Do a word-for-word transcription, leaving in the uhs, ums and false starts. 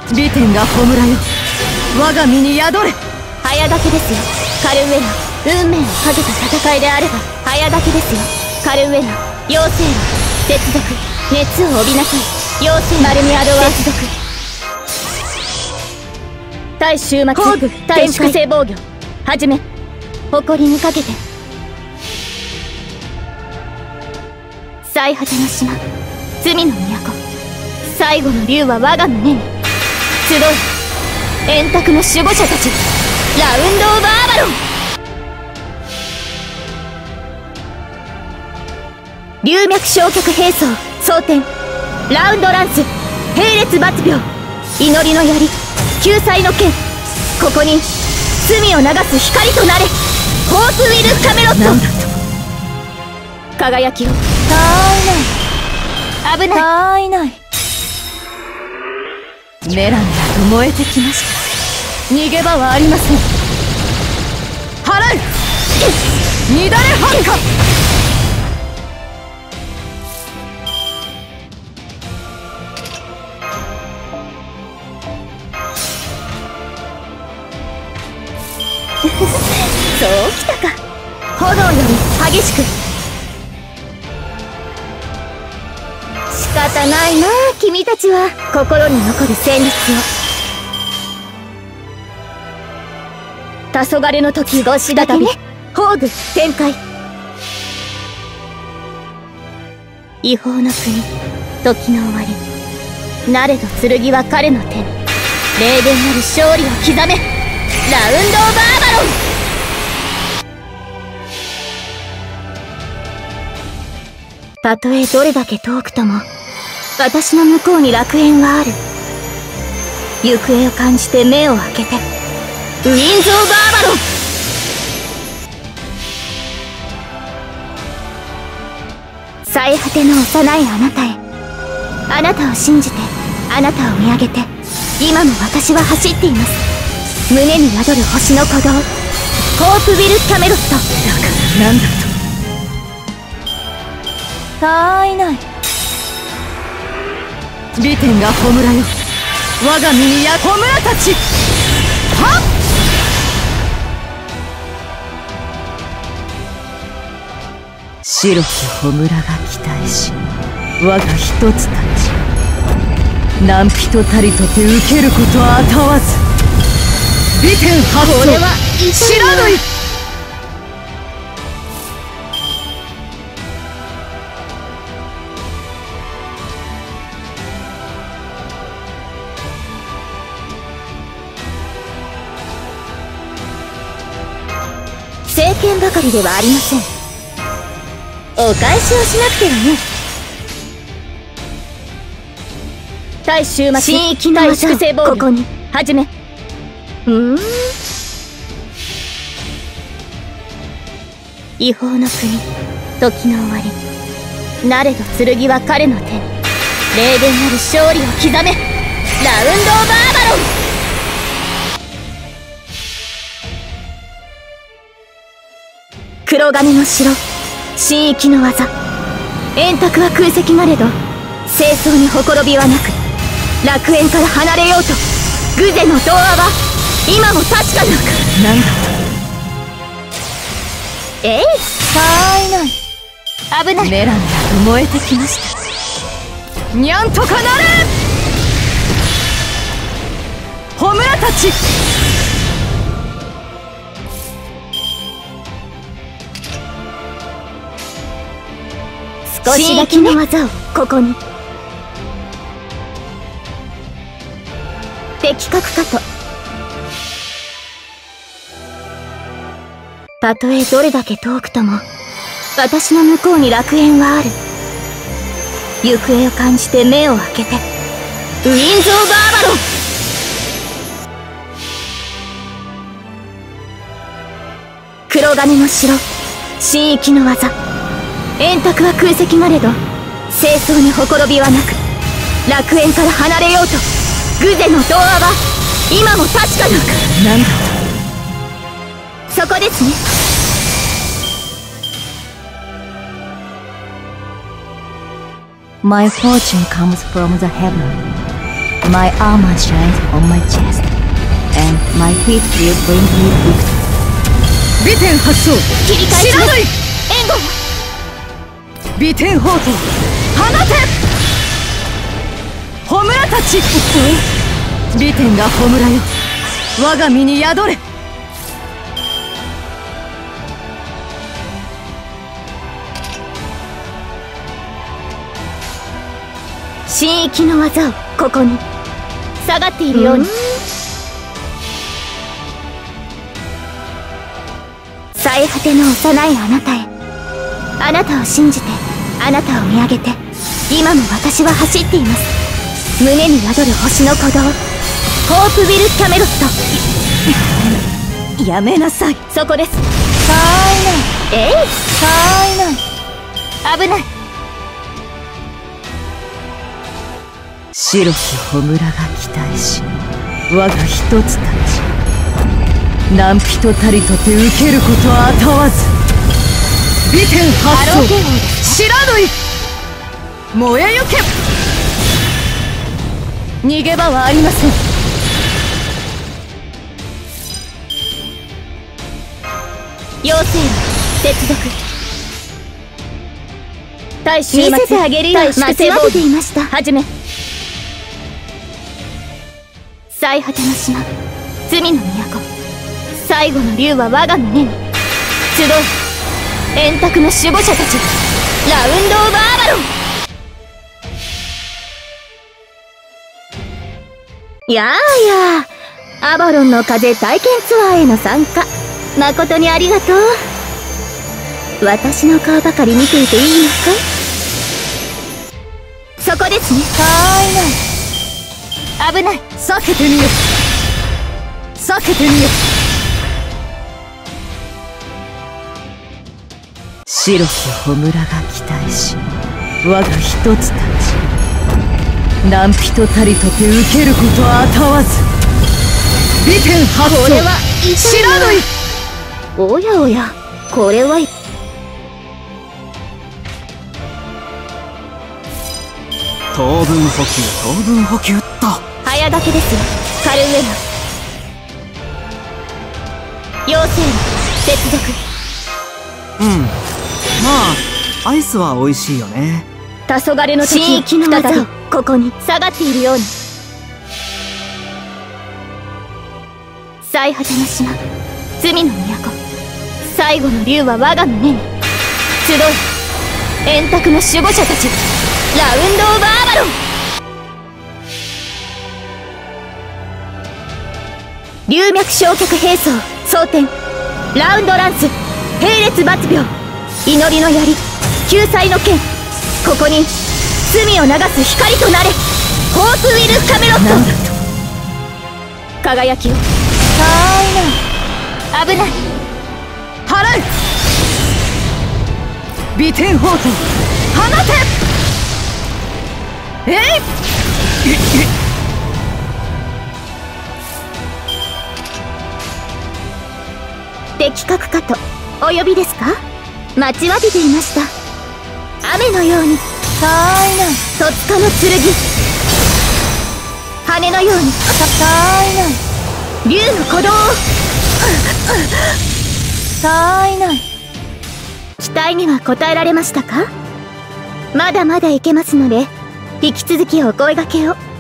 利天が葬らよ、我が身に宿れ。 早炊きですよカルウェナ。運命をかけた戦いであれば早炊きですよカルウェナ。妖精は接続。熱を帯びなさい妖精。マルミアドは接続。対終末工具対粛清防御はじめ。誇りにかけて最果ての島、罪の都、最後の竜は我が胸に集い。円卓の守護者たち、ラウンド・オブ・アバロン。龍脈焼却兵装蒼天、ラウンドランス、並列抜病、祈りの槍、救済の剣。ここに罪を流す光となれ。ホープウィル・カメロット。 なんだと。 輝きを。 たーいない、 危ない。 たーいない。メラメラと燃えてきました。逃げ場はありません。払う乱れ発火。 そうきたか。炎より激しく。仕方ないな君たちは。心に残る旋律を。黄昏の時越し再び宝具展開。違法の国時の終わり。なれど剣は彼の手に。霊殿なる勝利を刻め。ラウンド・オブ・アバロン。たとえどれだけ遠くとも私の向こうに楽園はある。行方を感じて目を開けて。ウィンズ・オブ・アバロン。最果ての幼いあなたへ。あなたを信じてあなたを見上げて今も私は走っています。胸に宿る星の鼓動、ホープウィル・キャメロット。 だからなんだと。たーいない。利天が葬らよ、我が身にや弔たち。はっ。白き弔が期待し、我が一つたち何人たりとて受けることはあたわず。利天発動、 これは知らぬい。 聖剣ばかりではありません。お返しをしなくてはね。対終末新域の対粛清防御ここにはじめ。うーん違法の国時の終わり。なれど剣は彼の手に。霊殿なる勝利を刻め。ラウンド・オブ・アバロン。黒金の城、神域の技。円卓は空席なれど清掃にほころびはなく。楽園から離れようとグゼの童話は今も確かな。 なんだと。 えいたーいない。 危ない。 メラメラと燃えてきました。にゃんとかなれ。ホムラたち。 少しだけの技をここに。的確かと。たとえどれだけ遠くとも私の向こうに楽園はある。行方を感じて目を開けて。ウィンズ・オブ・アバロン。黒金の城、神域の技。円卓は空席なれど清掃にほころびはなく。楽園から離れようとグゼの童話は今も確かな。 なんだと。そこですね。 My fortune comes from the heaven. My armor shines on my chest, and my feet will bring me victory. 美点発動。 切り返します。援護。 美点砲塔放て。ホムラたち。美点がホムラよ、我が身に宿れ。 神域の技をここに下がっているように。最果ての幼いあなたへ、あなたを信じて、あなたを見上げて、今も私は走っています。胸に宿る星の鼓動、ホープビル・キャメロット。 やめなさい。 そこです。 さあいない。 えい、 さあいない。 危ない。 白き穂村が期待し、我が一つたち何人たりとて受けることはあたわず。美点発動。知らぬい。燃えよけ。逃げ場はありません。 妖精接続。大衆見せてあげるよ。待ちわびていました。はじめ。最果ての島、罪の都、最後の竜は我が胸に集う。円卓の守護者たち、ラウンド・オブ・アバロン。やあやあ、アバロンの風体験ツアーへの参加、誠にありがとう。私の顔ばかり見ていていいのかい？そこですね。 はーいない。 危ない。 避けてみよ。避けてみよ。白き穂村が期待し、我が一つたち何人たりとて受けることはあたわず。美点発動。 これは知らぬい。 おやおや、これは糖分補給、糖分補給っと。 早掛けですよ、カルウェナ。妖精接続。 うん、まあアイスは美味しいよね。 黄昏の時、域の技をここに下がっているように。最果ての島、罪の都、最後の竜は我が胸に集う。円卓の守護者たち、ラウンド・オブ・アバロン。龍脈焼却兵装装填、ラウンドランス、並列抜病、祈りの槍、救済の剣、ここに罪を流す光となれ。ホープウィル・カメロット。輝きを。はーいな。危ない。 払う。美点砲塔放て。えい。 的確かとお呼びですか？待ちわびていました。雨のように。 はーいな。 戸塚の剣、羽のように。 はーいな。 竜の鼓動。 はーいな。 期待には応えられましたか？まだまだいけますので、引き続きお声掛けを。